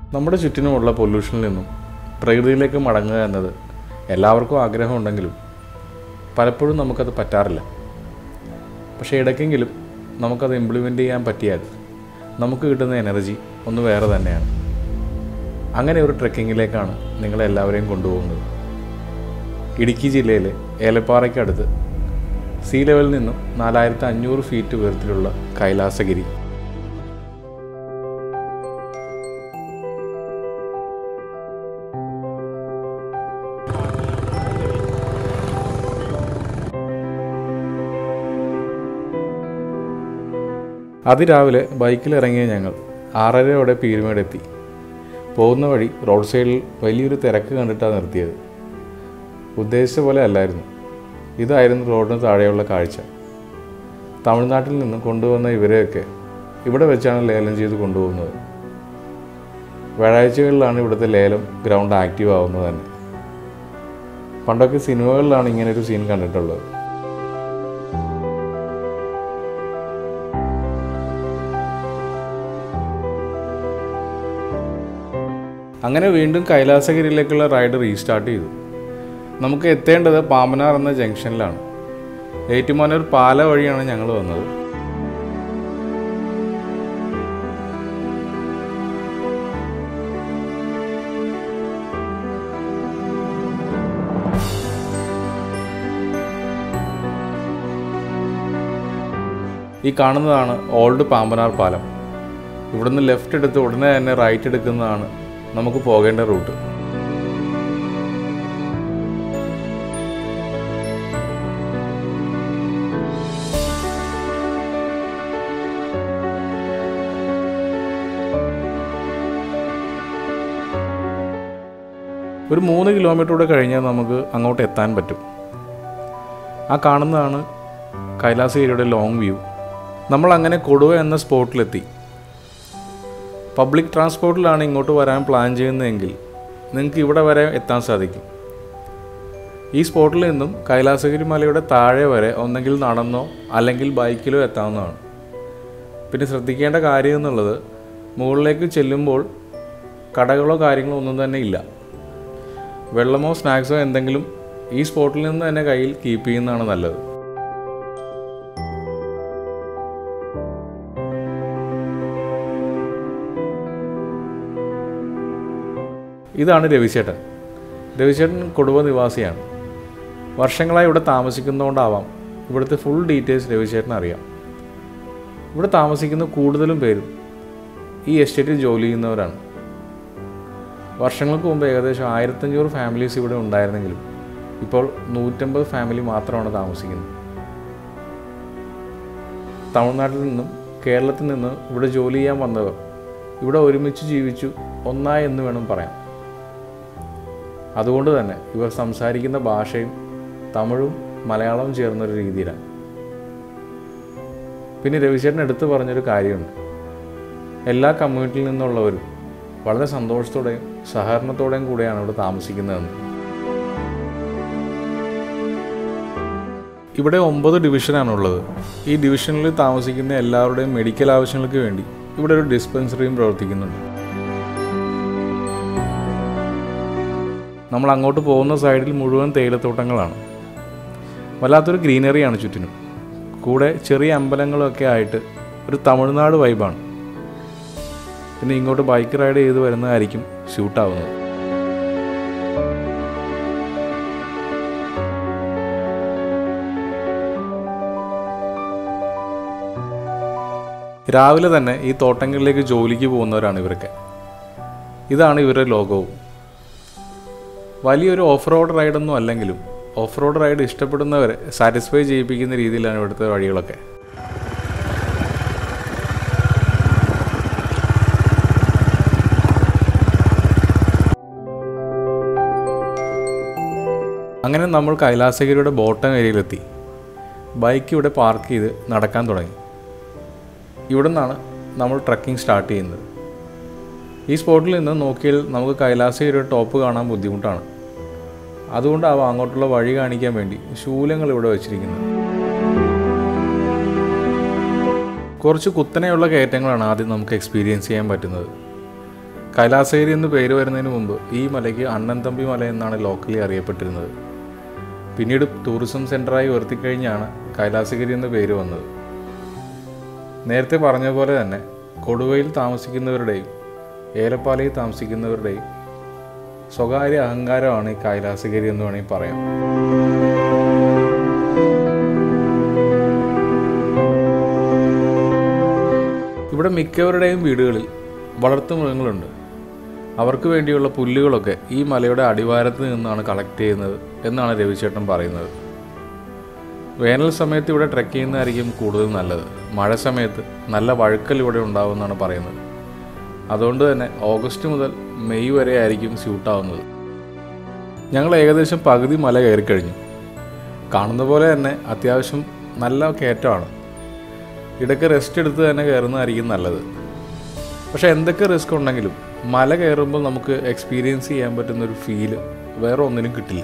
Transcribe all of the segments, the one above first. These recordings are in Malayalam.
നമ്മുടെ ചുറ്റിനുമുള്ള പൊല്യൂഷനിൽ നിന്നും പ്രകൃതിയിലേക്ക് മടങ്ങുക എന്നത് എല്ലാവർക്കും ആഗ്രഹമുണ്ടെങ്കിലും പലപ്പോഴും നമുക്കത് പറ്റാറില്ല. പക്ഷേ ഇടയ്ക്കെങ്കിലും നമുക്കത് ഇംപ്ലിമെൻ്റ് ചെയ്യാൻ പറ്റിയാൽ നമുക്ക് കിട്ടുന്ന എനർജി ഒന്ന് വേറെ തന്നെയാണ്. അങ്ങനെ ഒരു ട്രെക്കിങ്ങിലേക്കാണ് നിങ്ങളെല്ലാവരെയും കൊണ്ടുപോകുന്നത്. ഇടുക്കി ജില്ലയിലെ ഏലപ്പാറയ്ക്കടുത്ത് സീ ലെവലിൽ നിന്നും 4500 ഫീറ്റ് ഉയരത്തിലുള്ള കൈലാസഗിരി. അതിരാവിലെ ബൈക്കിലിറങ്ങിയ ഞങ്ങൾ 6:30 പീരുമേടെത്തി. പോകുന്ന വഴി റോഡ് സൈഡിൽ വലിയൊരു തിരക്ക് കണ്ടിട്ടാണ് നിർത്തിയത്. ഉദ്ദേശിച്ച പോലെ അല്ലായിരുന്നു. ഇതായിരുന്നു റോഡിന് താഴെയുള്ള കാഴ്ച. തമിഴ്നാട്ടിൽ നിന്ന് കൊണ്ടുവന്ന ഇവരെയൊക്കെ ഇവിടെ വെച്ചാണ് ലേലം ചെയ്ത് കൊണ്ടുപോകുന്നത്. വ്യാഴാഴ്ചകളിലാണ് ഇവിടുത്തെ ലേലം ഗ്രൗണ്ട് ആക്റ്റീവ് ആവുന്നത് തന്നെ. പണ്ടൊക്കെ സിനിമകളിലാണ് ഇങ്ങനൊരു സീൻ കണ്ടിട്ടുള്ളത്. അങ്ങനെ വീണ്ടും കൈലാസഗിരിയിലേക്കുള്ള റൈഡ് റീസ്റ്റാർട്ട് ചെയ്തു. നമുക്ക് എത്തേണ്ടത് പാമ്പനാർ എന്ന ജംഗ്ഷനിലാണ്. ഏറ്റുമാനൂർ പാല വഴിയാണ് ഞങ്ങൾ വന്നത്. ഈ കാണുന്നതാണ് ഓൾഡ് പാമ്പനാർ പാലം. ഇവിടുന്ന് ലെഫ്റ്റ് എടുത്ത് ഉടനെ തന്നെ റൈറ്റ് എടുക്കുന്നതാണ് നമുക്ക് പോകേണ്ട റൂട്ട്. ഒരു 3 കിലോമീറ്റർ കൂടെ കഴിഞ്ഞാൽ നമുക്ക് അങ്ങോട്ട് എത്താൻ പറ്റും. ആ കാണുന്നതാണ് കൈലാസഗിരിയുടെ ലോങ് വ്യൂ. നമ്മൾ അങ്ങനെ കൊടുവ എന്ന സ്പോട്ടിലെത്തി. പബ്ലിക് ട്രാൻസ്പോർട്ടിലാണ് ഇങ്ങോട്ട് വരാൻ പ്ലാൻ ചെയ്യുന്നതെങ്കിൽ നിങ്ങൾക്ക് ഇവിടെ വരെ എത്താൻ സാധിക്കും. ഈ സ്പോട്ടിൽ നിന്നും കൈലാസഗിരി മലയുടെ താഴെ വരെ ഒന്നെങ്കിൽ നടന്നോ അല്ലെങ്കിൽ ബൈക്കിലോ എത്താവുന്നതാണ്. പിന്നെ ശ്രദ്ധിക്കേണ്ട കാര്യം എന്നുള്ളത്, മുകളിലേക്ക് ചെല്ലുമ്പോൾ കടകളോ കാര്യങ്ങളോ ഒന്നും തന്നെ ഇല്ല. വെള്ളമോ സ്നാക്സോ എന്തെങ്കിലും ഈ സ്പോട്ടിൽ നിന്ന് തന്നെ കയ്യിൽ കീപ്പ് ചെയ്യുന്നതാണ് നല്ലത്. ഇതാണ് രവിചേട്ടൻ. രവിചേട്ടൻ കൊടുവ നിവാസിയാണ്. വർഷങ്ങളായി ഇവിടെ താമസിക്കുന്നതുകൊണ്ടാവാം ഇവിടുത്തെ ഫുൾ ഡീറ്റെയിൽസ് രവിചേട്ടൻ അറിയാം. ഇവിടെ താമസിക്കുന്ന കൂടുതലും പേരും ഈ എസ്റ്റേറ്റിൽ ജോലി ചെയ്യുന്നവരാണ്. വർഷങ്ങൾക്ക് മുമ്പ് ഏകദേശം 1500 ഫാമിലീസ് ഇവിടെ ഉണ്ടായിരുന്നെങ്കിലും ഇപ്പോൾ 150 ഫാമിലി മാത്രമാണ് താമസിക്കുന്നത്. തമിഴ്നാട്ടിൽ നിന്നും കേരളത്തിൽ നിന്നും ഇവിടെ ജോലി ചെയ്യാൻ വന്നവർ ഇവിടെ ഒരുമിച്ച് ജീവിച്ചു ഒന്നായി എന്ന് വേണം പറയാം. അതുകൊണ്ട് തന്നെ ഇവർ സംസാരിക്കുന്ന ഭാഷയും തമിഴും മലയാളവും ചേർന്നൊരു രീതിയിലാണ്. പിന്നെ രവിചേട്ടൻ എടുത്തു പറഞ്ഞൊരു കാര്യമുണ്ട്. എല്ലാ കമ്മ്യൂണിറ്റിയിൽ നിന്നുള്ളവരും വളരെ സന്തോഷത്തോടെയും സഹകരണത്തോടെയും കൂടെയാണ് ഇവിടെ താമസിക്കുന്നതെന്ന്. ഇവിടെ 9 ഡിവിഷനാണുള്ളത്. ഈ ഡിവിഷനിൽ താമസിക്കുന്ന എല്ലാവരുടെയും മെഡിക്കൽ ആവശ്യങ്ങൾക്ക് വേണ്ടി ഇവിടെ ഒരു ഡിസ്പെൻസറിയും പ്രവർത്തിക്കുന്നുണ്ട്. നമ്മൾ അങ്ങോട്ട് പോകുന്ന സൈഡിൽ മുഴുവൻ തേയിലത്തോട്ടങ്ങളാണ്. വല്ലാത്തൊരു ഗ്രീനറിയാണ് ചുറ്റിനും. കൂടെ ചെറിയ അമ്പലങ്ങളൊക്കെ ആയിട്ട് ഒരു തമിഴ്നാട് വൈബാണ്. പിന്നെ ഇങ്ങോട്ട് ബൈക്ക് റൈഡ് ചെയ്ത് വരുന്നതായിരിക്കും ഷൂട്ടാവുന്നത്. രാവിലെ തന്നെ ഈ തോട്ടങ്ങളിലേക്ക് ജോലിക്ക് പോകുന്നവരാണ് ഇവരൊക്കെ. ഇതാണ് ഇവരുടെ ലോഗവും. വലിയൊരു ഓഫ് റോഡ് റൈഡൊന്നും അല്ലെങ്കിലും ഓഫ് റോഡ് റൈഡ് ഇഷ്ടപ്പെടുന്നവരെ സാറ്റിസ്ഫൈ ചെയ്യിപ്പിക്കുന്ന രീതിയിലാണ് ഇവിടുത്തെ വഴികളൊക്കെ. അങ്ങനെ നമ്മൾ കൈലാസഗിരിയുടെ ബോട്ടം ഏരിയയിലെത്തി. ബൈക്ക് ഇവിടെ പാർക്ക് ചെയ്ത് നടക്കാൻ തുടങ്ങി. ഇവിടെ നിന്നാണ് നമ്മൾ ട്രക്കിംഗ് സ്റ്റാർട്ട് ചെയ്യുന്നത്. ഈ സ്പോട്ടിൽ നിന്ന് നോക്കിയാൽ നമുക്ക് കൈലാസഗിരിയുടെ ടോപ്പ് കാണാൻ ബുദ്ധിമുട്ടാണ്. അതുകൊണ്ടാവാം അങ്ങോട്ടുള്ള വഴി കാണിക്കാൻ വേണ്ടി ശൂലങ്ങൾ ഇവിടെ വെച്ചിരിക്കുന്നത്. കുറച്ച് കുത്തനെയുള്ള കയറ്റങ്ങളാണ് ആദ്യം നമുക്ക് എക്സ്പീരിയൻസ് ചെയ്യാൻ പറ്റുന്നത്. കൈലാസഗിരി എന്ന് പേര് വരുന്നതിന് മുമ്പ് ഈ മലയ്ക്ക് അണ്ണൻതമ്പി മല എന്നാണ് ലോക്കലി അറിയപ്പെട്ടിരുന്നത്. പിന്നീട് ടൂറിസം സെൻ്ററായി ഉയർത്തിക്കഴിഞ്ഞാണ് കൈലാസഗിരി എന്ന പേര് വന്നത്. നേരത്തെ പറഞ്ഞ പോലെ തന്നെ കൊടുവയിൽ താമസിക്കുന്നവരുടെയും ഏലപ്പാലയിൽ താമസിക്കുന്നവരുടെയും സ്വകാര്യ അഹങ്കാരമാണ് ഈ കൈലാസഗിരി എന്ന് വേണമെങ്കിൽ പറയാം. ഇവിടെ മിക്കവരുടെയും വീടുകളിൽ വളർത്തുമൃഗങ്ങളുണ്ട്. അവർക്ക് വേണ്ടിയുള്ള പുല്ലുകളൊക്കെ ഈ മലയുടെ അടിവാരത്ത് നിന്നാണ് കളക്ട് ചെയ്യുന്നത് എന്നാണ് രവിചേട്ടൻ പറയുന്നത്. വേനൽ സമയത്ത് ഇവിടെ ട്രെക്ക് ചെയ്യുന്നതായിരിക്കും കൂടുതൽ നല്ലത്. മഴ സമയത്ത് നല്ല വഴുക്കൽ ഇവിടെ ഉണ്ടാവുമെന്നാണ് പറയുന്നത്. അതുകൊണ്ട് തന്നെ ഓഗസ്റ്റ് മുതൽ മെയ് വരെ ആയിരിക്കും സ്യൂട്ടാവുന്നത്. ഞങ്ങൾ ഏകദേശം പകുതി മല കയറിക്കഴിഞ്ഞു. കാണുന്ന പോലെ തന്നെ അത്യാവശ്യം നല്ല കയറ്റമാണ്. ഇടയ്ക്ക് റെസ്റ്റ് എടുത്ത് തന്നെ കയറുന്നതായിരിക്കും നല്ലത്. പക്ഷേ എന്തൊക്കെ റിസ്ക് ഉണ്ടെങ്കിലും മല കയറുമ്പോൾ നമുക്ക് എക്സ്പീരിയൻസ് ചെയ്യാൻ പറ്റുന്നൊരു ഫീല് വേറെ ഒന്നിനും കിട്ടില്ല.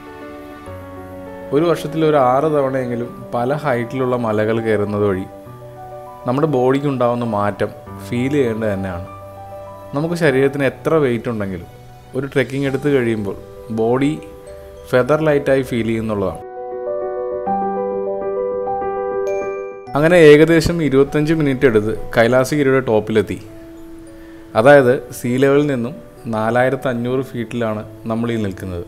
ഒരു വർഷത്തിൽ ഒരു 6 തവണയെങ്കിലും പല ഹൈറ്റിലുള്ള മലകൾ കയറുന്നത് വഴി നമ്മുടെ ബോഡിക്ക് ഉണ്ടാകുന്ന മാറ്റം ഫീൽ ചെയ്യേണ്ടത് തന്നെയാണ്. നമുക്ക് ശരീരത്തിന് എത്ര വെയിറ്റ് ഉണ്ടെങ്കിലും ഒരു ട്രെക്കിംഗ് എടുത്ത് കഴിയുമ്പോൾ ബോഡി ഫെദർ ലൈറ്റായി ഫീൽ ചെയ്യുന്നുള്ളതാണ്. അങ്ങനെ ഏകദേശം 25 മിനിറ്റ് എടുത്ത് കൈലാസഗിരിയുടെ ടോപ്പിലെത്തി. അതായത് സീ ലെവലിൽ നിന്നും 4500 ഫീറ്റിലാണ് നമ്മൾ ഈ നിൽക്കുന്നത്.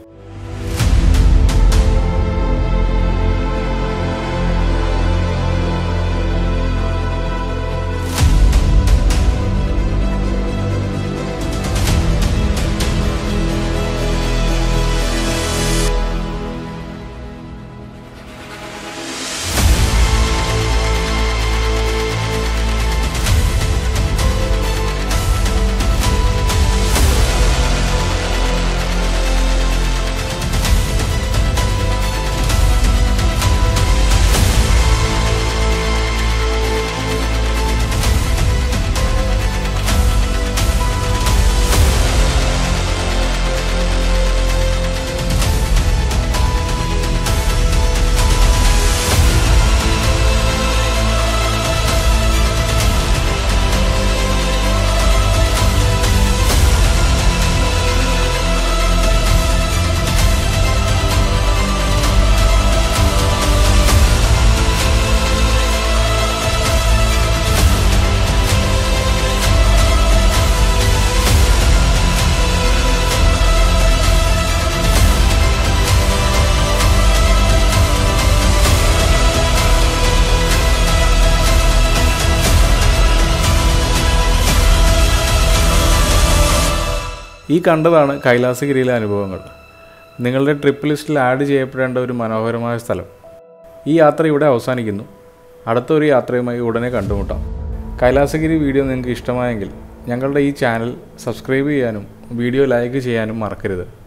ഈ കണ്ടതാണ് കൈലാസഗിരിയിലെ അനുഭവങ്ങൾ. നിങ്ങളുടെ ട്രിപ്പ് ലിസ്റ്റിൽ ആഡ് ചെയ്യപ്പെടേണ്ട ഒരു മനോഹരമായ സ്ഥലം. ഈ യാത്ര ഇവിടെ അവസാനിക്കുന്നു. അടുത്തൊരു യാത്രയുമായി ഉടനെ കണ്ടുമുട്ടാം. കൈലാസഗിരി വീഡിയോ നിങ്ങൾക്ക് ഇഷ്ടമായെങ്കിൽ ഞങ്ങളുടെ ഈ ചാനൽ സബ്സ്ക്രൈബ് ചെയ്യാനും വീഡിയോ ലൈക്ക് ചെയ്യാനും മറക്കരുത്.